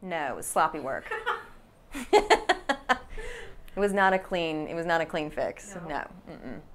No, it was sloppy work. It was not a clean fix. No. Mm-mm.